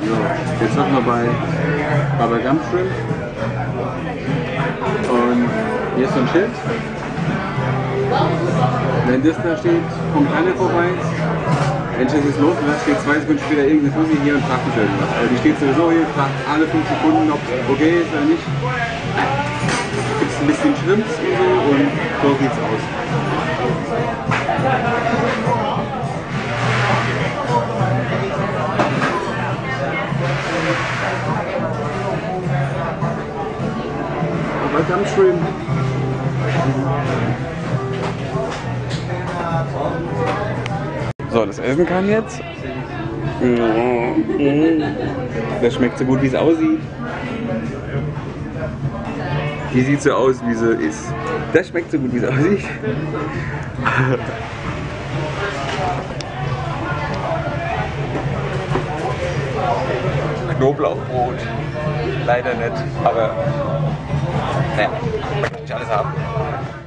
So, jetzt sind wir bei Baba Gump Shrimp. Und hier ist so ein Schild. Wenn das da steht, kommt alle vorbei. Wenn ich das jetzt loslasse, steht 2 Sekunden später irgendeine Fussi hier und fragt mich irgendwas. Also die steht sowieso hier, fragt alle 5 Sekunden, ob es okay ist oder nicht. Gibt es ein bisschen Shrimps und so und so sieht's aus. Aber ganz schön. So, das Essen kam jetzt. Das schmeckt so gut, wie es aussieht. Die sieht so aus, wie sie ist. Das schmeckt so gut, wie es aussieht. Knoblauchbrot. Leider nicht, aber naja, kann ich alles haben.